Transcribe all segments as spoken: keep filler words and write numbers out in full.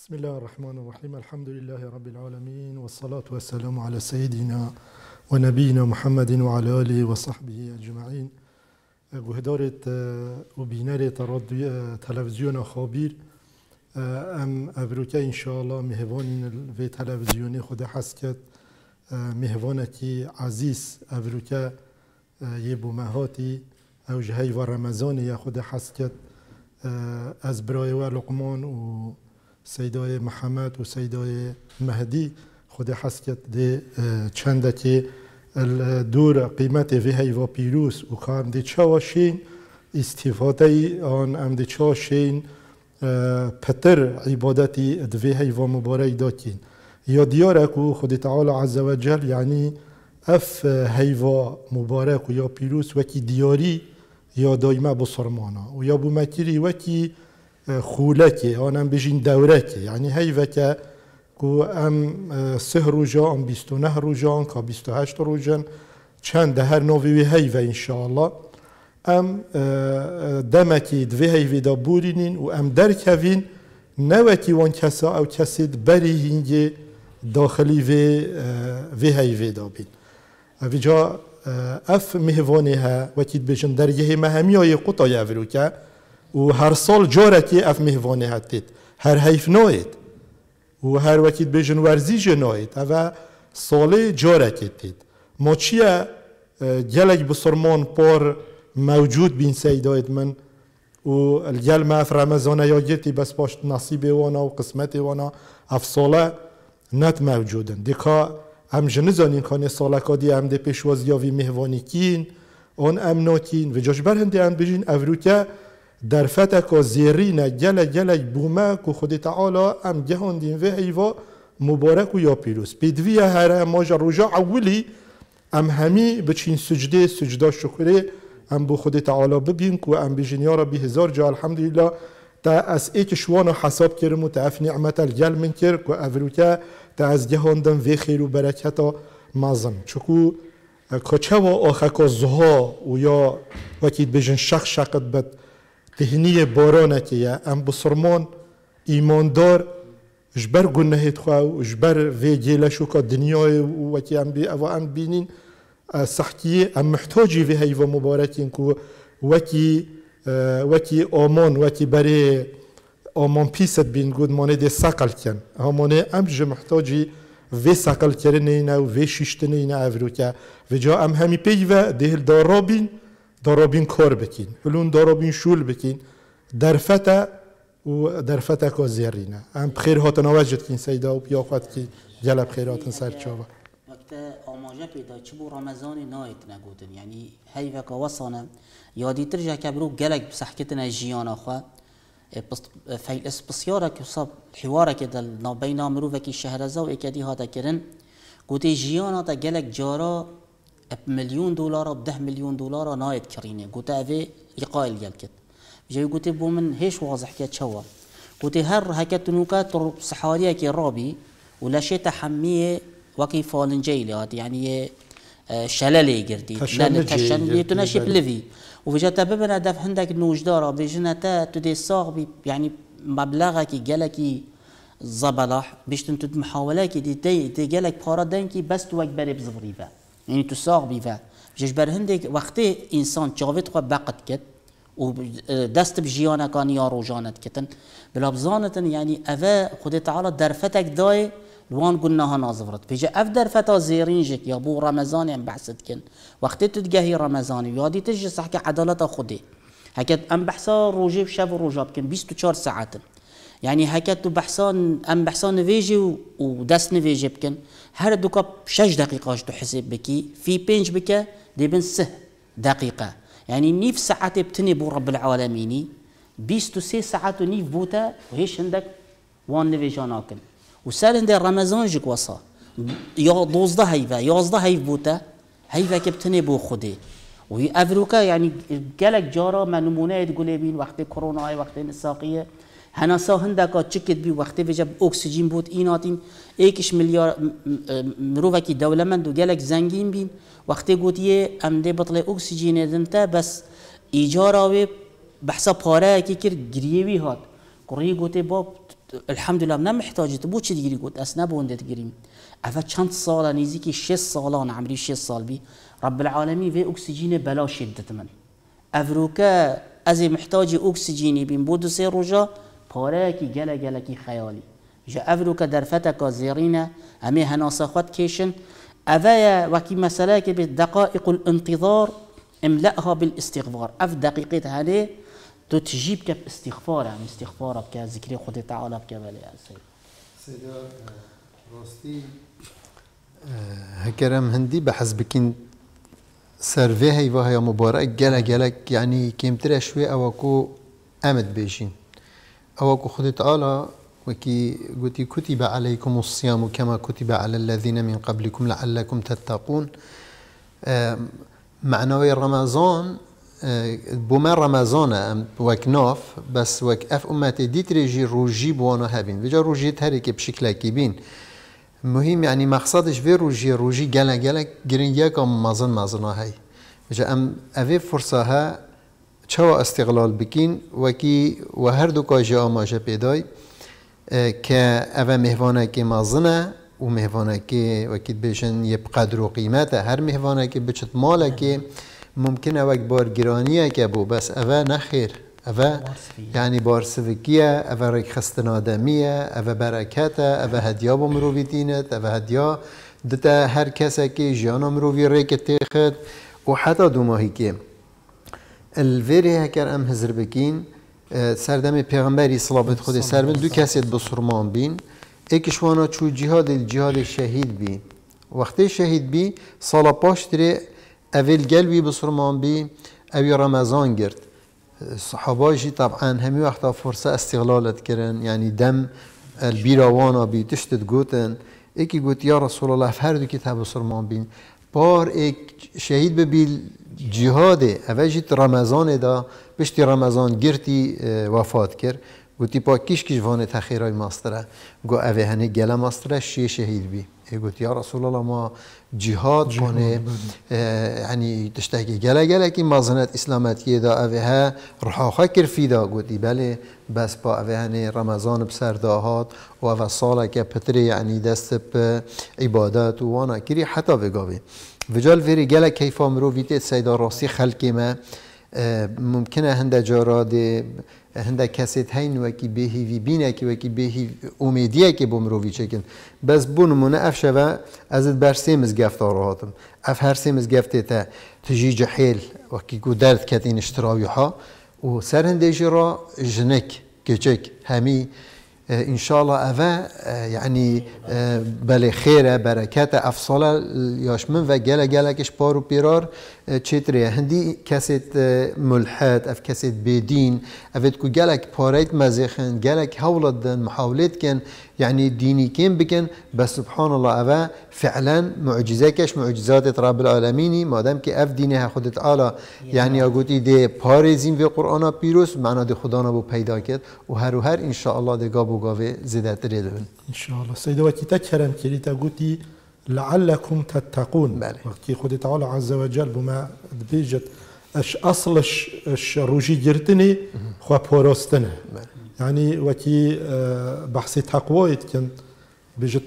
بسم الله الرحمن الرحيم. الحمد لله رب العالمين، والصلاة والسلام على سيدنا ونبينا محمد وعلى آله وصحبه أجمعين. گهدارت و بینرت رادیو تلویزیون خابیر ام ابروکه انشاءالله مهوانین و تلویزیونی خود هست که مهوانکی عزیز ابروکه یه بومهاتی او جهی و رمضان یا خود هست که از برای و لقمان و سیدای محمد و سیدای مهدی خود هست که ده چنده که دور قیمت وی و پیروز و که ام ده چواشین استفاده آن ام ده چواشین پتر عبادتی دوی و مبارک داکین یا دیاره که خود تعالی عز و جل یعنی اف هیوا مبارک و یا پیروز وکی دیاری یا دایمه بسرمانا و یا بومکیری وکی خولکی آنم بجین دورکی یعنی هیوا که که ام سه روزا ام بیست و نه روزا که بیست و هشت روزا چند هر نوی هیوا انشاءالله ام دمکی دوی هیوی دا بورینین و ام درکوین نوکی وان کسا او کسید بری هنگی داخلی وی هیوی دا بین ویجا اف مهوانه ها وکید بجن درگه مهمی های قطعی افرو که و هر سال جارکی اف مهوانه ها تید هر حیف ناید و هر وکید بجن ورزیج ناید و ساله جارکی تید ما چیه گلک بسرمان پار موجود بین سیداید من و الگل ما اف رمضانه یا گرتی بس باش نصیب وانا و قسمت وانا اف ساله نت موجودن دیکا ام جنزانین کانی سالکا دی ام ده پیشوازیاوی مهوانی کین آن ام ناکین و جاش برهنده ام بجین افروکه در فتکا زیرینه گله گله بومه که خود تعالی ام گهاندین و هیوا مبارک و یا پیروز پیدویه هره ماجا روژا اولی ام همی بچین سجده سجده شکره ام بو خود تعالی ببین که ام بجین یا ربی هزار جا الحمدلله تا از ایک شوانو حساب کرم و تا اف نعمت الگل من کر که افروکه تا از جهاندم و خیر و برکت مازن چکو کچه و آخکا زها و یا وکید بجن شخ شقت بد تهنی بارانه که یا ام بسرمان ایماندار جبر گنهید خواه جبر و گیلشو که دنیای وکی ام بی او ام بینین صحکیه ام محتاجی و هیو مبارکین که وکی وکی آمان وکی برای آمان پیست بین گود مانه ده ساقل کن همانه ام جه محتاجی و ساقل کرنه و و شیشتنه افرو که و جا ام همی پیوه ده دارابین دارابین کار بکین هلون دارابین شول بکین در فتا و در فتا که زیرینه ام بخیر هاتن آوجد کین سیدا و بیاخواد که جلب خیراتن سر چاوه وقت آماجه پیدا چه بو رمضان نایت نگودن یعنی هیوه که وصانه یادی ترجع کبرو گلک بسحکتنا جیانا خواه فیلس بسیاره که صاب حواره که دل نبین مروفه که شهرزا و اکدی هاتا کرن گوته جیانا تا گلک جارا مليون دولار و ده مليون دولار نايت كرينه قلت أبي يقايل جلكت جاي قلت بو من هيش واضح كات شوا قلت هر هكت نوكات صحاريه كي رابي ولا شيء تحميه وكي فالن جيلات يعني شلالي قردي لان تشن تنشي بلفي وفجأة ببنا دف عندك نوجدارة بجنتا تدي صاغ يعني مبلغ كي جلكي زبلح بيش تنتد محاولات كي دي دي جلك بارادين كي بس توك بري بزبريفا يعني تصاغ بيفا جيش برهندك وقتي انسان جاوت خو بقت كت ودست بجيانا كان يا روجانت كتن بلا بزانتن يعني افا خد تعالى درفتك داي لوان قلناها نازفرت بيجي اف درفتا زيرينجك يا ابو رمضان ام بحثت كن وقت تتجهي رمضان يادي تجي صح عدالة خدي هكذا ام بحثا روجي بشاف روجا بكن بيست وچهار ساعات يعني هكذا بحثان ام بحثان فيجي ودس نفيجي بكن هر دوكا شش دقيقة تو حسب بكي في بينج بك دي بن سه دقيقة يعني نيف ساعات بتني بو رب العالمين بيست وسي ساعات نيف بوتا وهيش عندك وان نفيجاناكن وسالن دي رمضان جك وصا يا دوزده هيفا يازده هيف بوتا هيفا كبتني بو خدي وهي افروكا يعني قالك جارة ما نمونه تقول بين وقت كورونا وقت الساقية هنا سا هندكا تشكت بي وقت بجاب اكسجين بوت ايناتين ايكش مليار مروفا كي دولمند وقالك زنگين بين وقت قلت يه ام دي بطل اكسجين دنتا بس ايجارة بحسا پاره كي كر گريوي هات قري قلت باب الحمد لله من محتاج تبو چی دیگری گفت اصلا بونده تگیریم افا چند سال نیزی که شش سالان عمری شش سال بی رب العالمین و اکسیژن بلا شدت من افروکا از محتاج اکسیژنی بیم بود سه روزا پاره کی گله گله کی خیالی جا افروکا در فتکا زیرینه همه هناسخات کشن اوه وکی مسئله که به دقائق الانتظار املأها بالاستغفار اف دقیقه هنه تو تجيب كب استغفار يعني استغفار بك ذكر خود تعالى بك بله سيد سيدا راستي هكرم هندي بحسب كين سرفي هي وهي مبارك جلا جلك يعني كيم ترى شوي اوكو امد بيجين اوكو خود تعالى وكي قلتي كتب عليكم الصيام كما كتب على الذين من قبلكم لعلكم تتقون معنوي رمضان بوما رمضان وك ناف بس وك اف امتي ديت ريجي روجي بوانا هبين بجا روجي تهريك بشكل كيبين مهم يعني مقصدش في روجي روجي جلا جلا جرين ياكم مازن مازنا هاي بجا ام افي فرصة ها چوا استغلال بكين وكي وهردو كاجا ماجا بيداي كأفا مهوانا كي مازنه ومهوانا كي وكيد بيشن يبقدر قيمته هر مهوانا كي بچت مالا كي ممكن اوك بار گرانیه که بو بس اوه نخیر اوه یعنی بارسوکیه اوه رکخستن آدمیه اوه برکته اوه هدیا با مروی دینت اوه هدیا دتا هر کسی که جانا مروی ریک تیخد و حتی دو ماهی که الویری هکر ام هزر بکین سردم پیغمبری صلابت خود سربن دو کسیت بسرمان بین ایکشوانا چو جهاد الجهاد شهید بی وقتی شهید بی سالا پاش تره اول قلبي بصرمان بي اوي رمضان قرت صحاباجي طبعا همي وقتا فرصة استغلالت كرن يعني دم البيراوانا بي تشتت قوتن ايكي قوت يا رسول الله فهردو كتاب بصرمان بين بار ايك شهيد ببي جهاده اوجيت رمضان دا بشتي رمضان قرتي وفات كر قوتي با كيش كيش وانه تخيرای ماستره قو اوه هنه گله ماستره شي شهيد بي قلت يا رسول الله ما جهاد بونه يعني تشتكي جلا جلا كي ما زنت اسلامتيه دا اوها رحاخه كرفي دا قلت بله بس با اوهاني رمضان بسر داهات و او ساله که پتری يعني دست ب عبادات و وانا كري حتى بگاوي وجال فيري جلا كيف امرو فيت سيدا راسي خلقي ما ممکنه هنده جاراد هنده کسیت هین وکی بهی وی بینه که وکی بهی امیدیه که بمروی چکن بس بونمونه اف شوه ازت بر سیمز گفتار هاتم اف هر سیمز گفته تا تجی جحیل وکی کو درد کتین اشتراوی ها و سر هنده جرا جنک کچک همی ان شاء الله اوه يعني بله خيره بركاته افصاله ياشمن و گله گله کش پارو پیرار چتره هندی کسیت ملحد اف کسیت بدین افت کو گلک پاریت مزخن گلک حولدن محاولت کن يعني ديني كين بكن بس سبحان الله اوه فعلا معجزه كش معجزات رب العالمين ما دام كي اف دينها خودت تعالى يعني اگوتي دي پاريزين في قرآن بيروس معنا دي خدانا بو پیدا كد و هر و هر ان شاء الله دي گابو گاوه زيادة تريدون ان شاء الله سيدة وكي تكرم كريت اگوتي لعلكم تتقون وكي خودت تعالى عز وجل بما بيجت اش اصل اش روجي جرتني خوا پاراستنه يعني وكي بحث تقوى كان بيجت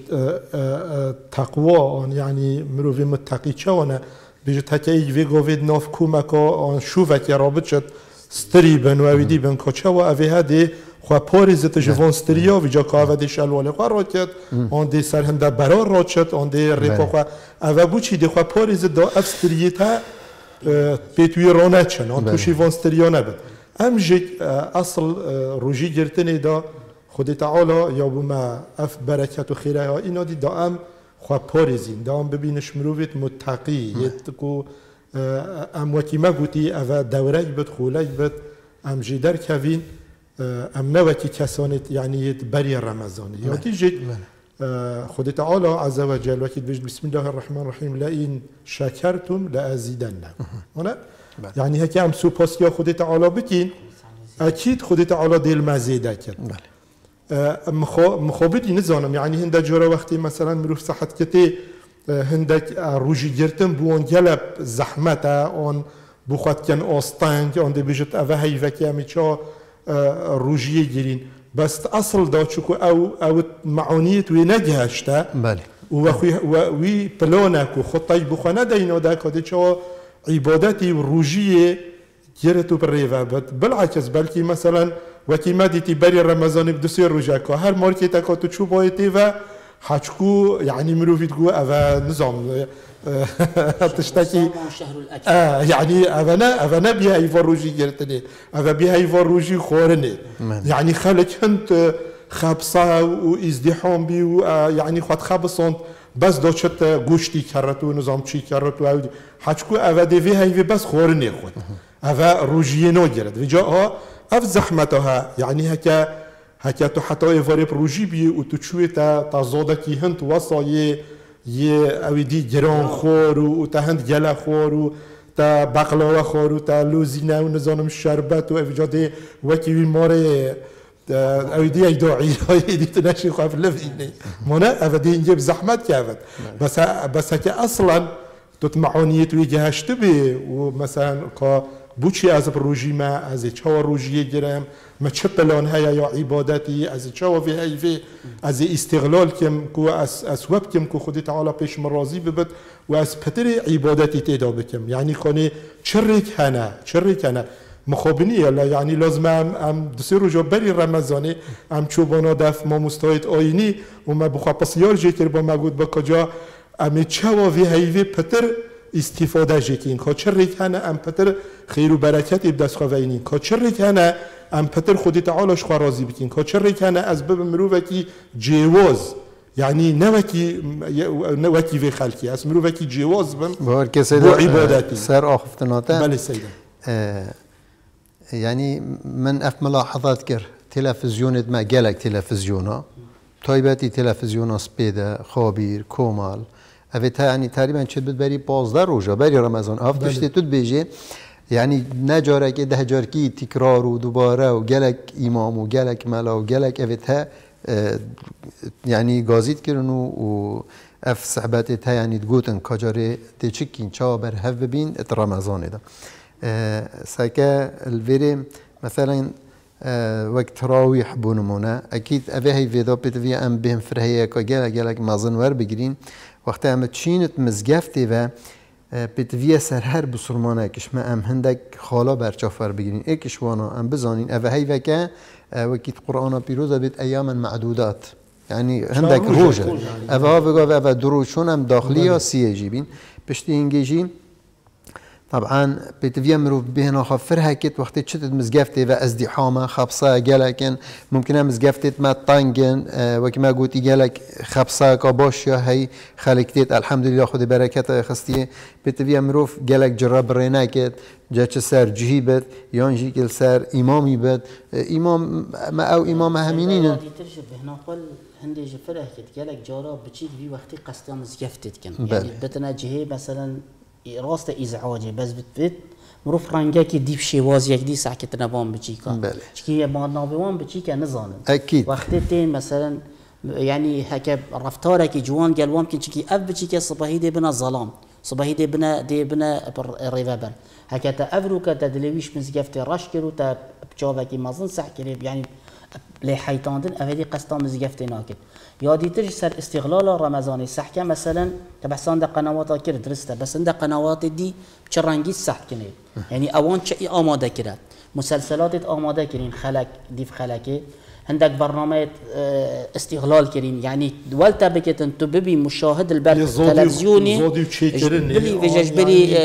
تقوى يعني مروي متقي شوانا بيجت هكاي في قوفيد ناف كوماكا ان شوفك يا رابطشت ستريبن وأودي بن كشوا أبي هذه خو باريزت جوان ستريا ويجا كاودي شلوله قراتت آن دي سر هنده برار راتشت آن دي ريبا خو أبى بوشي دي خو باريزت دا أستريتها بيتوي رانتشن آن توشي وان ستريا نبود ام جي اصل روجي جرتني دا خود تعالى یا بما اف برکت و خیره ها اینا دی دا ام خواه پارزین دا ام ببینش مروفت متقی یتکو ام وکی ما گوتی او دورک بد خولک بد ام جی در کوین ام نوکی کسانت یعنی بری رمضانی یا دی جی خود تعالى عز وجل وكي بيجد بسم الله الرحمن الرحيم لئن شكرتم لأزيدنكم هنا يعني هيك ام سوباس يا خود تعالى بكين اكيد خود تعالى دل مزيده كد مخابطي نزانم يعني هنده جورا وقتی مثلا مروف صحت كتي هندك روجي جرتم بوان جلب زحمته اون بخواد كان آستنگ اون دي بيجت اوه هيفكي همي چا روجي گيرين بس اصل داچكو او او معونيت وينجهشتا بله وخي وي بلونك وخطي بخنا دينو دا كدي شو عبادتي وروجيه جرتو بالريفا بالعكس بلكي مثلا وكي ما ديتي بري رمضان بدسي روجاكو هر ماركت اكو تشو بايتيفا حاجكو يعني مروفي تقول افا نظام تشتكي اه يعني افنا افنا بها يفروجي جرتني افا بها يفروجي خورني يعني خلك انت خابصه وازدحام بي يعني خد خابصون بس دوشت گوشتی کرد و نظام چی کرد و حاجكو افا ديفي هاي بس خورني خود افا روجيه نو جرد وجاها اف زحمتها يعني هكا هكا تو حتى يفري بروجي بي وتشوي تا تزودكي هنت وصايه يه اويدي جران خور و تا هند جلا خور و تا بقلاوه خور و تا لوزينه و نظام شربت و افجاده وكي ماره اويدي اي داعي دي تنشي خاف لفيني منا افدي نجيب زحمت كافت بس بس هكا اصلا تطمعونيت ويجهشت بي ومثلا كا بوچی از روجی ما از چه روجی گرم ما چه پلان هایی یا عبادتی از چه وی هایی از استقلال کم کو از از وب کم کو خودی تعالی پیش مرازی ببد و از پتر عبادتی تدا بکم یعنی خانه چریک هنه چریک هنه مخابنی الله یعنی لازم ام ام دو روز بری رمضانی ام چوبانا دف ما مستعد آینی و ما بخوا پسیار جکر با مگود با کجا ام چه وی هایی پتر استفاده جکین کاچر کنه ام پتر خیر و برکت ابداس خوینین کاچر کنه ام پتر خودی تعالش خو راضی بکین کاچر کنه از بب مروکی جواز یعنی نوکی نوکی و خلقی از مروکی جواز بم بار کسی با عبادتی سر آخفتناته بله سیده يعني من اف ملاحظات كر تلفزيون ما جالك تلفزيونا طيبتي تلفزيونا سبيدا خابير كومال اویتا یعنی تقریبا چه بود بری پانزده روزا بری رمضان اف داشته تو بیجه یعنی نجاره که ده جار کی تکرار و دوباره و گلک امام و گلک ملا و گلک اویتا یعنی گازید کردن و اف صحبت تا یعنی دگوتن کجاره تچکین چا بر هف ببین ات رمضان ده سکه الویری مثلا وقت تراویح بونمونه اكيد اوه هی ویدا بتوی ام بهم فرهیه که گلک گلک مازن ور بگیرین وقتی ام چینت مزگفتی و بتوی سر هر بسرمانه کش ما ام هندک خالا برچافر بگیرین ایکش وانا ام بزانین اوه هی وکه وکیت قرآن پیروزه بیت ایام معدودات يعني هندك روجه اوه بگو اوه دروشون ام داخلی یا سیه جیبین پشتی اینگیجین طبعا بتفيا مروف بهنا خفر هكيت وقت تشتت مزقفتي وازدحامه خبصه جالكن ممكن مزقفتي ما طنجن أه وكما قلت جالك خبصه كابوشيا هي خلقتيت الحمد لله خذ بركته خستي بتفيا مروف جالك جرب ريناكت جاتش سر جهيبت يانجي كل سر امامي بد امام ما او امام همينين ترجع هنا قل هندي جفره هكيت جالك جارا بتشي في وقت قصتها مزقفتت كن يعني بتنا جهي مثلا راست ازعاجه بس بتفت مروف رنگه که دیپ شواز یک دی ساکت نبام بچی کن بله چکی ما نابوان بچی که نزانن اكيد وقتی تین مثلا يعني هكا رفتاره که جوان قلوام که چکی اف بچی که صباحی دی بنا ظلام صباحی دی بنا دی بنا ريفابر هكا تا افرو که تدلویش مزگفت رش کرو تا بچاوه که مازن سح کرد يعني لی حیتاندن اولی قصتا مزگفت ناکد یادی ترج سر استغلال رمضانی سحکه مثلا تبحثان ده قنوات کرد درسته بس ده قنوات دی چه رنگی سحک کنه یعنی اوان چه آماده کرد مسلسلات آماده کرین خلق دیف خلقه هندك برنامج استغلال كريم يعني ولتا بكتن تببي مشاهد البث التلفزيوني بلي فيجاج بلي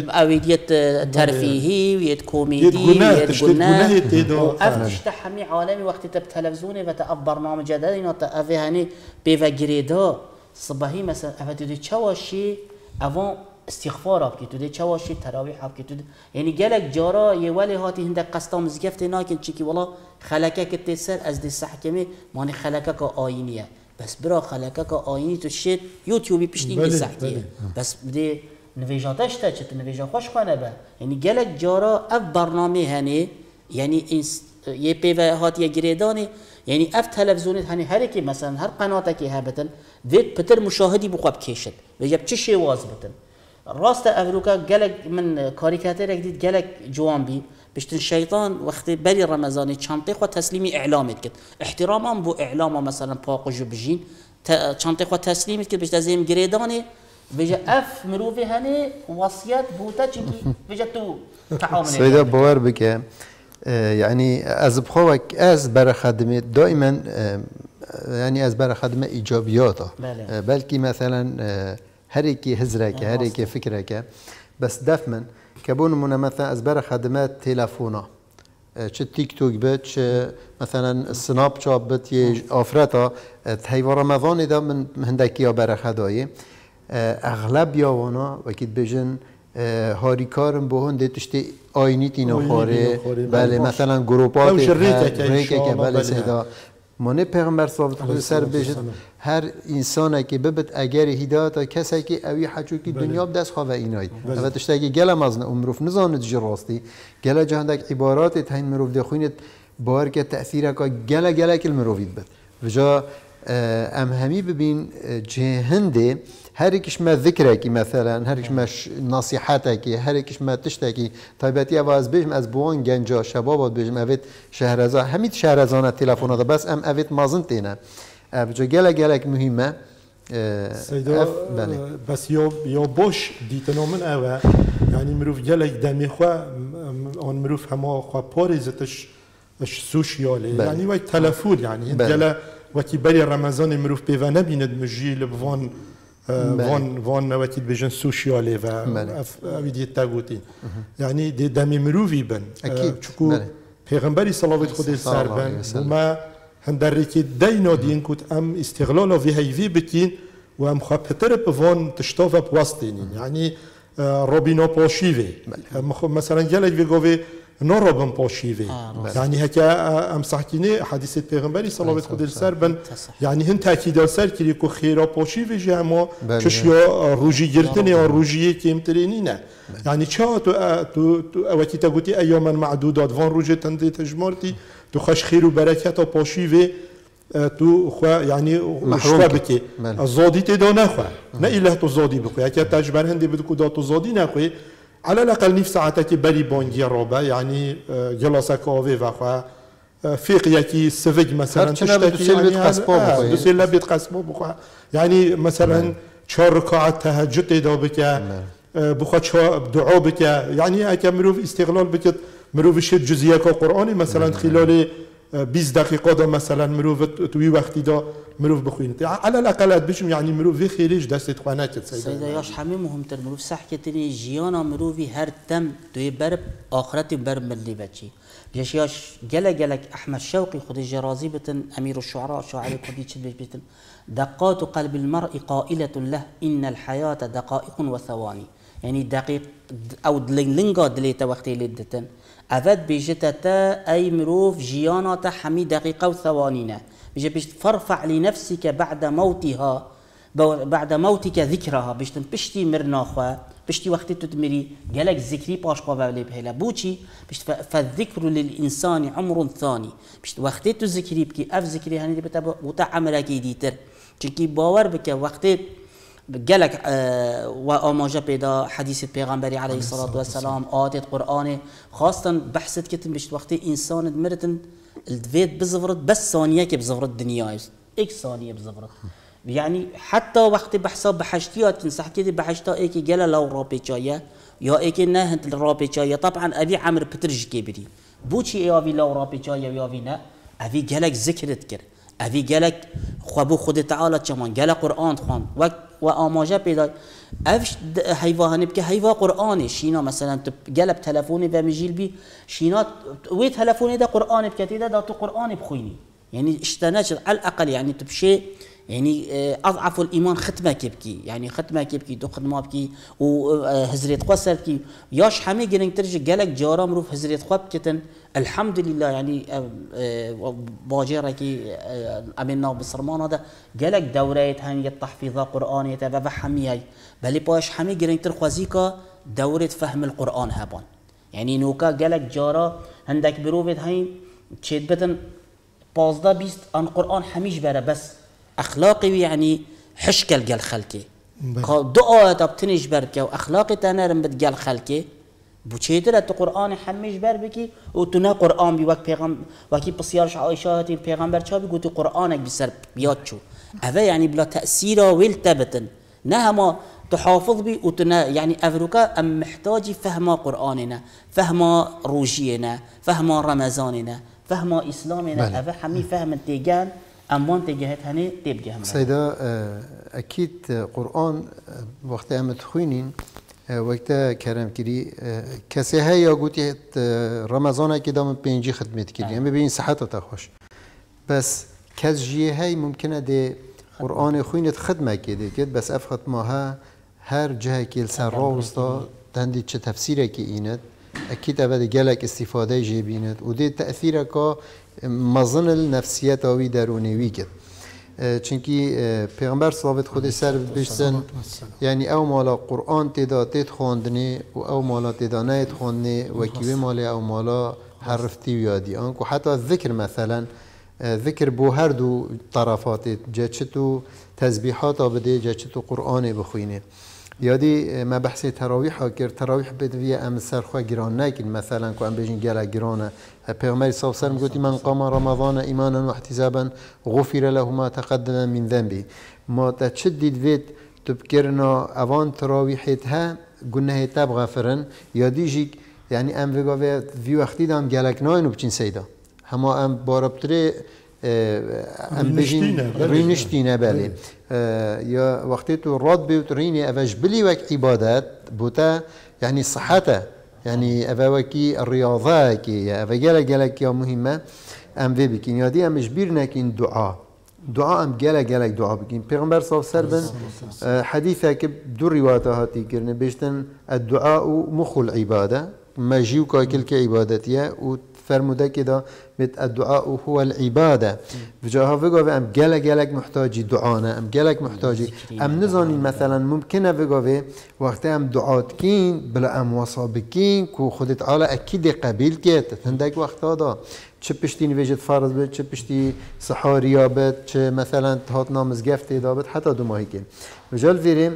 اويدية ترفيهي ويت كوميدي ويت غناء وافتش تحمي عالمي وقت تب تلفزيوني وتأف برنامج جديد وتأف هني بيفا جريدا صباحي مثلا افتدي تشواشي افون استغفار اب که تو چواشی تراویح اب که تو یعنی گلک جارا یه ولی هاتی هندک قصدا مزگفت ناکن چیکی والا خلکه که تسر از دی سحکمه مانی خلکه که آینیه بس برا خلکه که آینی تو شد یوتیوبی پشتینگی سحکیه بس بده نویجاتش تا چه نویجا خوش خانه با یعنی گلک جارا اف برنامه هنی یعنی یه پیوه هاتی گریدانی یعنی اف تلفزیونی هنی هر کی مثلا هر قناته که هبتن وید پتر مشاهدی بقاب کشد و جب چه شواز بتن راست افروکا گلک من کاریکاتر دید گلک جوان بی بشتن الشيطان وقت بري رمضان شانطي خو تسليمي اعلامت كد احتراما بو اعلامه مثلا باقج بجين شانطي خو تسليمت كد بشت زين جريداني بيجا اف مروفي هني وصيات بوتا چنكي بيجا تو تعاون سيدا باور بك يعني از بخوك از برا خدمه دائما يعني از برا خدمه ايجابياته بلكي مثلا هريكي هزرك هريكي فكرك بس دفمن كبون من مثلا از برا خدمات تلفونه چه تيك توك بت چه مثلا سناب شات بت يه افرتا هي رمضان ده من هندكيا برا خداي اغلب يوانا وكيد بجن هاری کارم به هنده تشتی آینیتی نخوره بله مثلا گروپات ریکه که بله سیدا منه پیغمبر صلی الله علیه سر بجد هر انسان که ببت اگر هدایت کسی که اوی حجو که دنیا بدست خواه ایناید و تشتی اگه گلم از امروف نزاند جی راستی گل جهندک عبارات تاین مروف دخوینت بار که تأثیر که گل گل کل مروفید بد و جا ام همی ببین جهنده هر یکش ما ذکرکی مثلا هر یکش ما نصیحتکی هر یکش ما تشتکی طیبتی آواز بیشم از بوان گنجا شبابات بیشم اوید شهرزا همین شهرزانه تلفن ده بس ام اوید مازن تینه بجا گله گله مهمه سیدا بس یا یا باش دیتنا من اوه یعنی مروف گله دمی خو آن مروف همه خو پاریزتش سوشیاله یعنی وای تلفون یعنی گله وقتی برای رمضان مروف پیوه نبیند مجیل بوان وان وان وقتی بجن سوشیاله و اویدی تاگوتین یعنی دی دمی مروفی بن چکو پیغمبری صلوات خود سر بن و ما هندری که دینا دین کود ام استغلال وی هیوی بکین و ام خواه پتر بوان تشتاف بواستینین یعنی رابینا پاشیوه مثلا گلک وی گوه نرابم پاشیوه یعنی هکا ام صحکینه حدیث پیغمبری صلوات خود سر بن یعنی هن تاکید سر کری که خیرا پاشیوه جه اما چش یا روجی گرتن یا روجیه که امترینی نه یعنی چه تو تو تو وقتی تا گویی ایام معدودات وان روجه تنده تجمارتی تو خش خیر و برکت و پاشیوه تو خو یعنی مشروع بکی زادی تدا نخوا نه اله تو زادی بخوی اگه تجبر هندی بدو کدا تو زادی نخوی على الأقل نفس ساعتك بري بونجي رابع يعني جلسة كافي وخوا فيقيكي سفج مثلا تشتكي يعني دوسي لبيت قسمه بخوا يعني مثلا چهار ركعات تهجد دا بك بخوا دعاء بك يعني اكا مروف استغلال بك مروف شد جزئيه قرآني مثلا خلال بیست دقیقه دا مثلا مروف توی وقتی دا مروف بخوینید على الاقل بشم يعني مروف في خیریش دستت خوانه کد سیدا یاش همه مهمتر مروف صح کتنی جیانا مروفی هر تم توی برب آخرت برب ملی بچی بیش یاش گله گله احمد شوقی خود جرازی بتن امیر الشعراء شاعر کردی چه بیش بتن دقات قلب المرء قائلة له ان الحياة دقائق وثواني يعني دقيق او دلنگا دلیت وقتی لیدتن أفاد بيجتتا أي مروف جيانة حمي دقيقة وثوانينا بيجي بيجت فارفع لنفسك بعد موتها بعد موتك ذكرها بيجتن بشتي مرناخوا بشتي وقت تتمري جالك ذكري باش قابل بهلا بوشي بيجت فالذكر للإنسان عمر ثاني بيجت وقت تذكري بكي أف ذكري هني بتبع وتعملك يديتر چونكي باور بك وقت جالك آه وآماجة بيدا حديث البيغمبري عليه الصلاة والسلام آيات قرآن خاصة بحثت كتن بشت وقت إنسان مرتن الدفيت بزفرت بس ثانية كي بزفرت الدنيا إكس ثانية بزفرت يعني حتى وقت بحثا بحشتيات تنصح كده بحشتا إيكي جلا لو رابي جاية يا إيكي نهت الرابي جاية طبعا أبي عمر بترج كبري بوشي إيه أبي لو رابي جاية يا أبي نا أبي جالك ذكرت كر أبي جالك خبو خد تعالى كمان جالك قرآن خوان وقت وآماجة بيدا أفش هيفاهني بك هيفا قرآني شينا مثلا تجلب تلفوني بمجيل بي شينا وي تلفوني ده قرآن بكتي ده ده تو قرآن بخويني يعني اشتناش على الأقل يعني تبشي يعني أضعف الإيمان ختمة كبكي يعني ختمة كبكي دو خدمة بكي وهزريت قصر بكي ياش حمي جرين ترجع جالك جارا مروف هزريت خواب كتن الحمد لله يعني باجركي أمنا بصرمان هذا جالك دورات هني التحفيظ قرآن يتبع حمي هاي بل باش حمي جرين ترخوازيكا دورة فهم القرآن هبان يعني نوكا جالك جارا عندك بروفت هاي تشيد بتن بازدا بيست عن قرآن حميش برا بس أخلاقي يعني حشكل جال خلكي دو آيات بتنش بركة وأخلاقي تنارم بتجال خلكي بوچیدر تو قرآن همش بر بکی و تو نه قرآن بی وقت پیغام وقتی بسیارش عایشه هاتی پیغمبر چا بگو تو قرآنک بسر بیاد چو اوه یعنی بلا تأثیر ویل تبتن نه هما تحافظ بي وتنا يعني أفروكا أم محتاج فهم قرآننا فهم روجينا فهم رمضاننا فهم إسلامنا أفا حمي فهم تيجان أمان تيجهت هني تبجه سيدا أكيد قرآن وقت أم تخوينين وقت كرم كري كسي هيا قوتي رمضان كده من بينجي خدمت كري أم بين صحته تخوش بس كزجيه هاي ممكنه ده قرآن خوينت خدمة كده كده بس أفخت ماها هر جهه که سر راوستا دندی چه تفسیره که اینت اکید اول گلک استفاده جیبینت و دی تأثیره که مزن النفسیت آوی درونیوی کرد چونکی پیغمبر صلوات خود سر بشتن یعنی او مالا قرآن تدا تید خواندنه و او مالا تدا نید خواندنه و کیوی مالا او مالا حرفتی و یادی آنکو حتی ذکر مثلا ذکر بو هر دو طرفات جا چتو تسبیحات بده جا چتو قرآن بخوینه یادی ما بحث تراویح ها کرد تراویح بدوی ام سرخواه گران نکن مثلا که ام بجین گله گرانه پیغمبر صلی الله علیه و گفتی من قام رمضان ایمانا و احتسابا غفر له ما تقدم من ذنبه ما تشدید وید تبکرنا اوان تراویحت ها گناه تب غفرن یادی جی یعنی ام وگاوی وی وقتی دام گلک ناینو بچین سیدا هما ام باربتره ام بجین رینشتینه بله یا وقتی تو راد بیوت رینی اوش بلی وک عبادت بوتا یعنی صحته یعنی اوکی الریاضه کی یا اوگل گلک یا مهمه ام وی بکین یادی امش بیر نکین دعا دعا ام گله گله دعا بکین پیغمبر صلی الله علیه و سلم حدیثه که دو روایت هاتی کرده بیشتن الدعاء مخ العباده ماجیو که کل که عبادتیه و فرموده كده مت الدعاء هو العبادة بجاها فيقوه ام جلك جلك محتاجي دعانا ام جلك محتاجي ام نزانين مثلا ممكنه فيقوه وقت ام دعات كين بلا ام وصابكين كو خدت على اكيد قبيل كيت هندك وقت هذا چه پشتی نویجت فرض بد چه پشتی سحاریا بد چه مثلا هات نامز گفت دابد حتی دو ماهی که بجال ویریم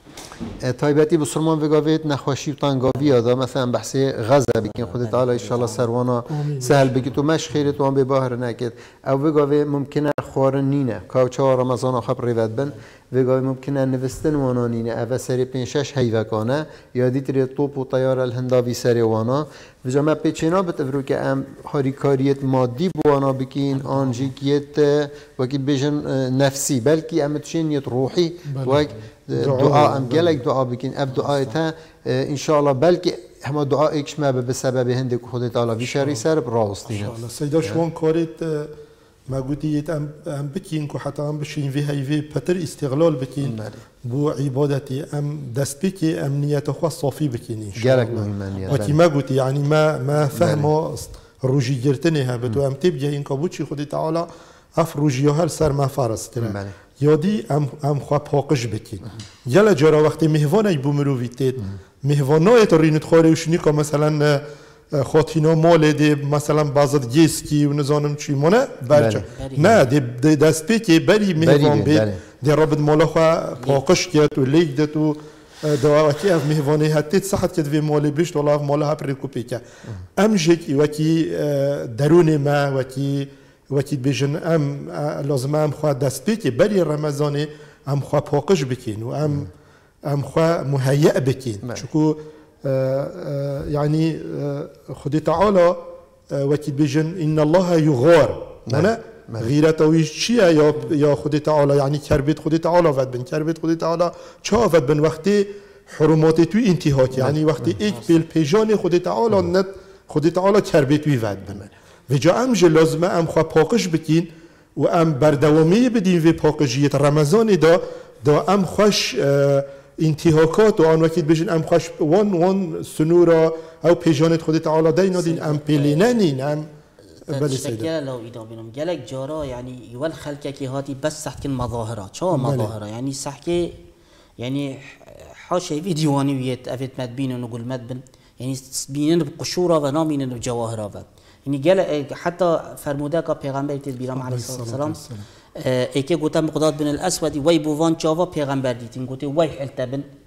تایبتی بسرمان وگاوید نخواشی و تنگاوی آده مثلا بحث غزه بکن خودت تعالی انشالله سروانا سهل بگی تو مش خیرت وان به باهر نکد او وگاوی ممکنه خوارن نینه کاوچه ها رمضان آخب ریود بن وگاوی ممکنه نوستن وانا نینه او سری پینشش هیوکانه یادی تری توپ و طیار الهنداوی سری وانا و جامعه پیچینا بتفرو که ام هاریکاریت مادی بوانا بکین آنجیکیت وکی بیشن نفسی بلکی ام تشینیت روحی وک دعاء ام جلك دعاء بكين اب دعاءتها ان شاء الله بلكي هم دعائك ما بسبب هندك خود تعالى في شهر سر براستين ان شاء الله سيدا شلون كاريت ما قلتي ام ام بكين كو حتى ام بشين في هاي في بتر استغلال بكين بو عبادتي ام دسبكي ام نيته خو صافي بكين ان شاء الله مهم نيه وقت ما قلتي يعني ما ما فهم روجي جرتنها بدو ام تبجي ان كابوتشي خود تعالى افروجي هر سر ما فرض ترى یادی ام ام خواه پاکش بکین. یلا جرا وقتی مهوانای بومرویتید مهوانای تو رینت خواره وشنی که مثلا خاطینا مال دی مثلا بازد گیسکی و نزانم چی مونه برچه نه دی دست پی که بری مهوان بید دی رابط مالا خواه پاکش کرد و لیک دید و دواکی از مهوانی هتید صحت کد وی مالی بیشت والله مالا ها پریکوپی که ام جکی وکی درون ما وکی وقتی بیشن ام لازم ام خواه دست بکی بری رمضان ام خواه پاکش بکین و ام ام خواه مهیئ بکین چون یعنی خود تعالی وقتی بیشن ان الله یغار نه غیرت اویش چیه یا یا خود تعالی یعنی کربت خود تعالی ود بن کربت خود تعالی چه ود بن وقتی حرمات تو انتهاک یعنی وقتی یک بیل پیجان خود تعالی نت خود تعالی کربت وی ود بن و جا ام جه لازمه ام خواه پاکش بکین و ام بردوامی بدین و پاکشیت رمضان دا دا ام خوش انتهاکات و آن وقت بجن ام خوش وان وان سنورا او پیجانت خود تعالی دینا دین ام پیلیننین ام بله سیده لو ایدا بینم گلک جارا یعنی یول خلکه که هاتی بس سحکن مظاهره چه مظاهره یعنی سحکه یعنی حاشیه ویدیوانی ویت افت مدبینن و گل مدبن یعنی بینن بقشوره و نامینن بجواهره و يعني قال حتى فرمودا كا پیغمبر تيز بيرام عليه الصلاه والسلام ايكي قوتا مقداد بن الاسود وي بوفان جافا پیغمبر ديتين قوتي وي حلتا بن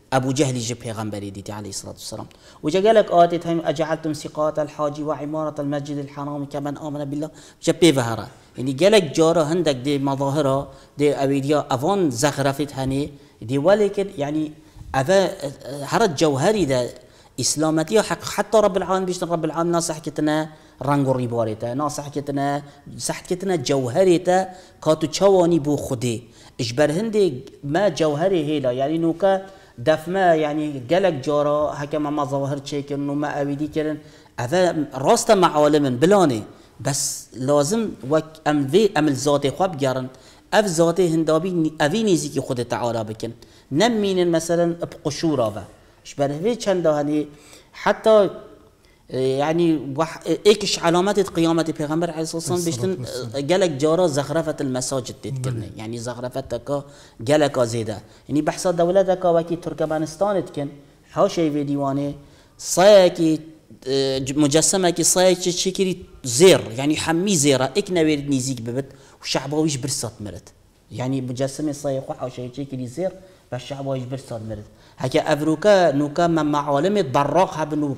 ابو جهل جه پیغمبری دیدی علیه الصلاه والسلام وجا قال لك آتت هم اجعلتم سقاط الحاج وعماره المسجد الحرام كمن امن بالله جا بيفهره يعني قال لك جاره عندك دي مظاهره دي اويديا افون زخرفت هني دي ولكن يعني افا هرت جوهري ده اسلامتي حق حتى رب العالمين بيش رب العالمين ناصح كتنا رنگ ريباريتا ناصح كتنا صح كتنا جوهريتا كاتو تشواني بو خدي اجبر هندي ما جوهري هيلا يعني نوكا دفما يعني قالك جارا حكما ما ظواهر شيء انه ما اويدي كرن هذا راسته معالم بلاني بس لازم وك ام ذي ام الذاتي خواب جارن اف ذاتي هندابي افي نيزي خود تعالى بكن نمين مثلا بقشوره اشبه في چند هني حتى يعني وح ايكش علامات قيامه پیغمبر عليه الصلاه والسلام بيشتن قالك جارا زخرفه المساجد تتكن يعني زخرفتك قالك زيده يعني بحث دولتك وكي تركمانستان تكن حاشي في ديوانه صايكي مجسمه كي صايك شكري زير يعني حمي زيره اكنا ويرد نيزيك ببت وشعباويش برسات مرت يعني مجسمه صايق وحاشي شكري زير فالشعباويش برسات مرت هكا افروكا نوكا من معالم براق هبنو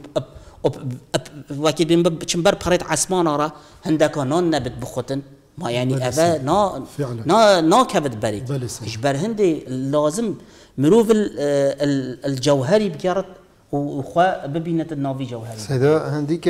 وكي بين چنبر بخريط عسمان را هندك نان نبت بخوتن ما يعني افا نا نا نا كبد بري اجبر هندي لازم مروف الجوهري بكارت وخوا ببينت النافي جوهري سيدا هنديك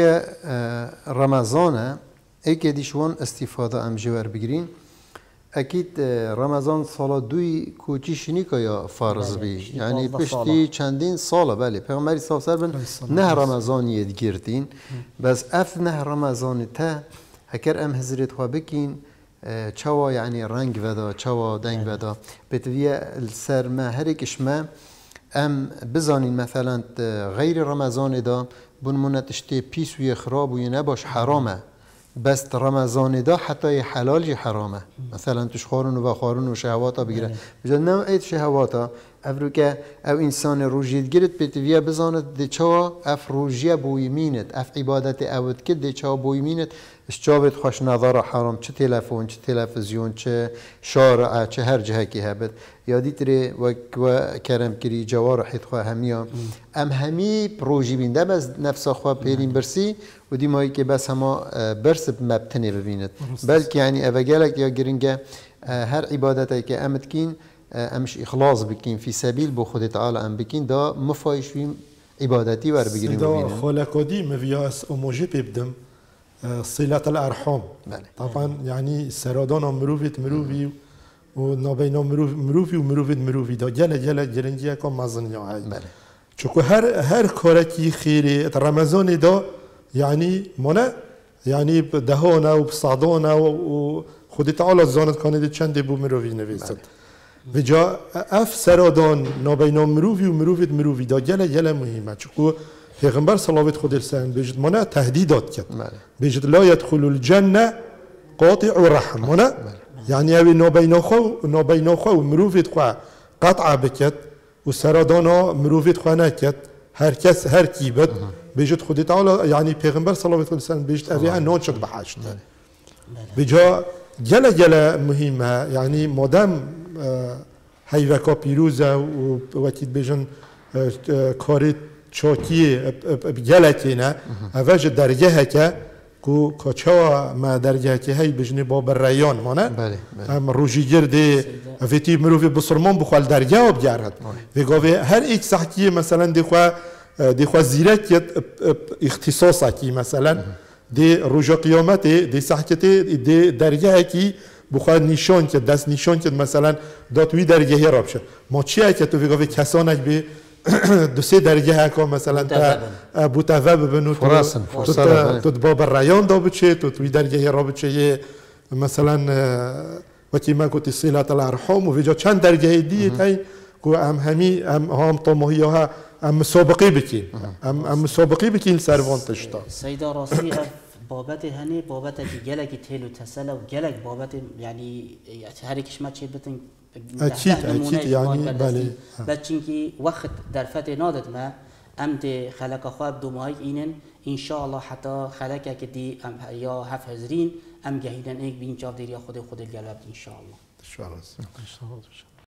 رمضان ايك ديشوان استفاده ام جوهر بگرين اكيد رمضان سال دوی کوچی شنیکا یا فرض بی یعنی پشتی چندین ساله بله پیغمبری صاحب سر بن نه رمضانی گردین بس اف نه رمضان تا هکر ام حضرت خواه بکین چوا یعنی رنگ ودا چوا دنگ ودا بتویه السر ما هرکش ما ام بزانین مثلا غیر رمضان دا بنمونه تشتی پیس و خراب و نباش حرامه بس رمضان دا حتی حلال جی حرامه مثلا توش خورن و بخورن و شهواتا بگیره بجا نو اید شهواتا افرو که او انسان روجید گیرد بتویه بزاند دی چوا اف روجیه بویمینت اف عبادت اود که دی چوا بویمینت اشجابت خوش نظر حرام چه تلفون چه تلفزیون چه شارع چه هر جهه که هبد یادی تری و کرم کری جوار حید خواه همیا ام همی پروژی بینده بس نفس خواه پیرین برسی و دی مایی که بس هما برس مبتنی ببیند بلکه یعنی اوگلک یا گرنگه هر عبادتی که امد کین امش اخلاص بکین فی سبیل بو خود تعالی ام بکین دا مفایشویم عبادتی ور بگیریم ببینن سیدا خالقادی مویاس اموجه ببدم صلة الأرحام بله. طبعا يعني سرادان مروفيت مروفي ونابين مروف مروفي ومروفيت مروفي دا جل جل جلنجيا كم مزن يا هاي بله. شكو هر هر كاركي خيري رمضان دا يعني منا يعني بدهانا وبصعدانا وخد تعالى زانت كان دي چند بو مروفي نويسد بجا اف سرادان نابين مروفي ومروفيت مروفي دا جل جل مهمة شكو پیغمبر صلوات خود السلام بيجد منا تهديدات كت بيجد لا يدخل الجنة قاطع الرحم منا يعني أبي نبين خو نبين خو مروفيت خو قطع بكت وسردانا مروفيت خو نكت هر کس هر کی بد بيجد خود تعالى يعني پیغمبر صلوات خود السلام بيجد أبي أن نشد بحشت بجا جل جل مهمة يعني مادام هاي وكا بيروزة ووقت بيجن كارت چاکیه بگلکی نه اوج درجه که کو کچا ما درجه که هی بجنی با برایان مانه بله هم روزی گرده وقتی مروی بسرمان بخوال درجه آب گرد و گاوی هر ایک سحکی مثلا دیخوا دیخوا زیرک اختصاصی کی مثلا دی روز قیامت دی سحکتی دی درجه کی بخواد نشان که دست نشان که مثلا داتوی درجه راب شد ما چیه که تو گاوی کسانک به دو سه درجه هکا مثلا تا بوتوه ببنو تو باب الريان دا بچه تو توی درجه را بچه مثلا وقتی ما کتی صلة الارحام و ویجا چند درجه دیه تایی که هم همی هم هم طموحی ها هم مسابقی بکین هم مسابقی بکین سروان تشتا سیدا راستی بابت هنی بابت که گلکی تیلو تسلا و گلک بابت یعنی هر کشمه چه بتن اكيد اكيد يعني بله بچینکی وقت در فت نادت ما ام ده خلق خواب دو ماه اینن ان شاء الله حتی خلق که دی یا هفت هزارین ام گهیدن ایک بین جاف دیری خود خود الجلب ان شاء الله ان شاء الله